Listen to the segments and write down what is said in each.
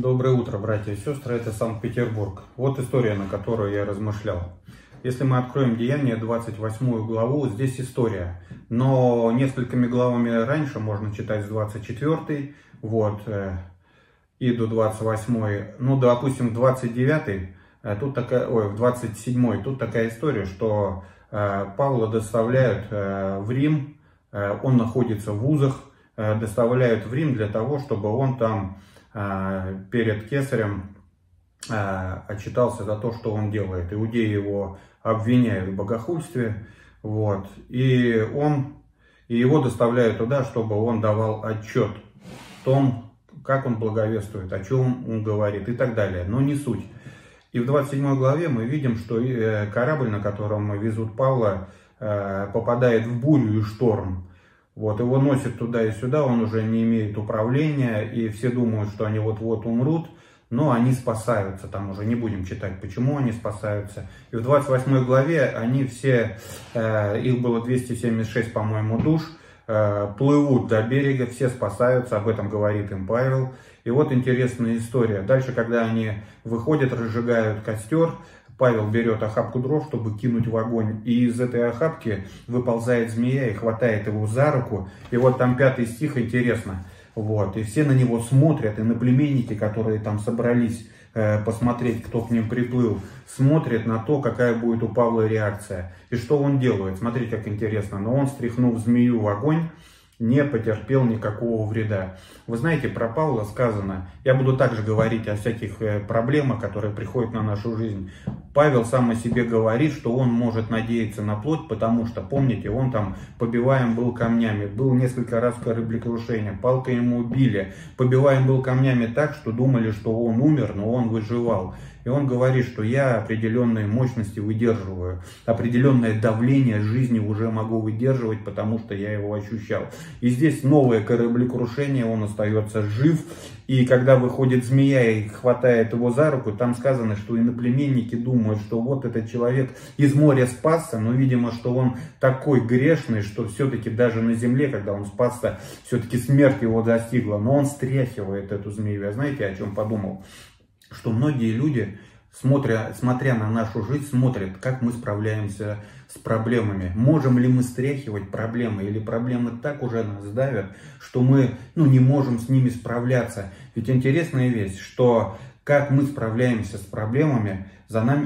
Доброе утро, братья и сестры, это Санкт-Петербург. Вот история, на которую я размышлял. Если мы откроем Деяния, 28 главу, здесь история. Но несколькими главами раньше, можно читать с 24, вот, и до 28, ну, допустим, в 29, тут такая, в 27, тут такая история, что Павла доставляют в Рим, он находится в узах, доставляют в Рим для того, чтобы он там перед кесарем отчитался за то, что он делает. Иудеи его обвиняют в богохульстве, вот, и его доставляют туда, чтобы он давал отчет о том, как он благовествует, о чем он говорит и так далее, но не суть. И в 27 главе мы видим, что корабль, на котором везут Павла, попадает в бурю и шторм. Вот, его носит туда и сюда, он уже не имеет управления, и все думают, что они вот-вот умрут, но они спасаются, там уже не будем читать, почему они спасаются. И в 28 главе они все, их было 276, по-моему, душ, плывут до берега, все спасаются, об этом говорит им Павел. И вот интересная история. Дальше, когда они выходят, разжигают костер, Павел берет охапку дров, чтобы кинуть в огонь, и из этой охапки выползает змея и хватает его за руку. И вот там 5 стих, интересно. Вот, и все на него смотрят, иноплеменники, которые там собрались посмотреть, кто к ним приплыл, смотрят на то, какая будет у Павла реакция. И что он делает? Смотрите, как интересно. Но он, стряхнув змею в огонь, не потерпел никакого вреда. Вы знаете, про Павла сказано, я буду также говорить о всяких проблемах, которые приходят на нашу жизнь. Павел сам о себе говорит, что он может надеяться на плоть, потому что, помните, он там побиваем был камнями, был несколько раз кораблекрушение, палкой ему били, побиваем был камнями так, что думали, что он умер, но он выживал. И он говорит, что я определенные мощности выдерживаю, определенное давление жизни уже могу выдерживать, потому что я его ощущал. И здесь новое кораблекрушение, он остается жив. И когда выходит змея и хватает его за руку, там сказано, что иноплеменники думают, что вот этот человек из моря спасся, но видимо, что он такой грешный, что все-таки даже на земле, когда он спасся, все-таки смерть его достигла. Но он стряхивает эту змею. Я знаете, о чем подумал? Что многие люди, смотря на нашу жизнь, смотрят, как мы справляемся с проблемами. Можем ли мы стряхивать проблемы, или проблемы так уже нас давят, что мы не можем с ними справляться. Ведь интересная вещь, что как мы справляемся с проблемами, за нами,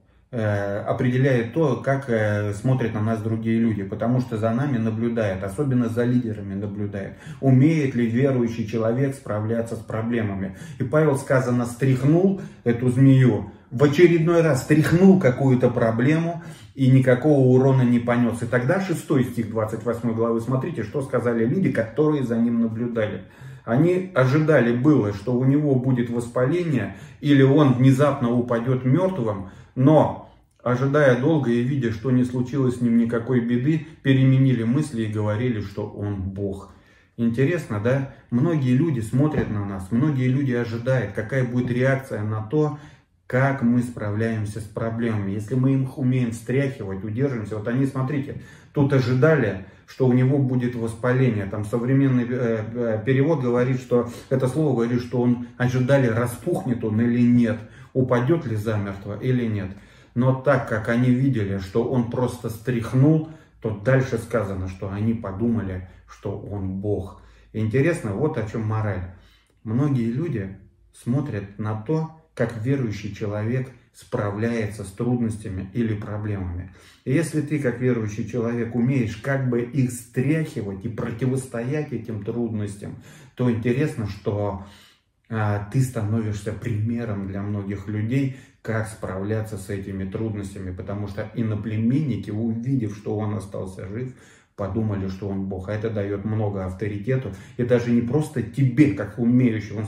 определяет то, как смотрят на нас другие люди, потому что за нами наблюдает, особенно за лидерами наблюдает, умеет ли верующий человек справляться с проблемами. И Павел, сказано, стряхнул эту змею, в очередной раз стряхнул какую-то проблему и никакого урона не понес. И тогда 6 стих 28 главы, смотрите, что сказали люди, которые за ним наблюдали. Они ожидали было, что у него будет воспаление или он внезапно упадет мертвым, но, ожидая долго и видя, что не случилось с ним никакой беды, переменили мысли и говорили, что он Бог. Интересно, да? Многие люди смотрят на нас, многие люди ожидают, какая будет реакция на то, как мы справляемся с проблемами. Если мы их умеем встряхивать, удерживаемся. Вот они, смотрите, тут ожидали, что у него будет воспаление. Там современный перевод говорит, что это слово говорит, что он ожидали, распухнет он или нет, упадет ли замертво или нет. Но так как они видели, что он просто стряхнул, то дальше сказано, что они подумали, что он Бог. Интересно, вот о чем мораль. Многие люди смотрят на то, как верующий человек справляется с трудностями или проблемами. И если ты, как верующий человек, умеешь как бы их стряхивать и противостоять этим трудностям, то интересно, что ты становишься примером для многих людей, как справляться с этими трудностями, потому что иноплеменники, увидев, что он остался жив, подумали, что он Бог. А это дает много авторитету. И даже не просто тебе, как умеющему,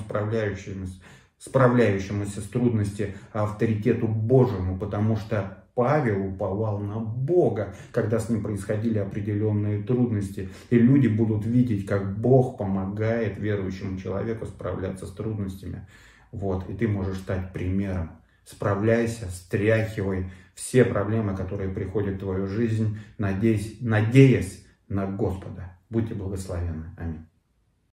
справляющемуся с трудностями, а авторитету Божьему, потому что Павел уповал на Бога, когда с ним происходили определенные трудности. И люди будут видеть, как Бог помогает верующему человеку справляться с трудностями. Вот. И ты можешь стать примером. Справляйся, стряхивай все проблемы, которые приходят в твою жизнь, надеясь на Господа. Будьте благословенны. Аминь.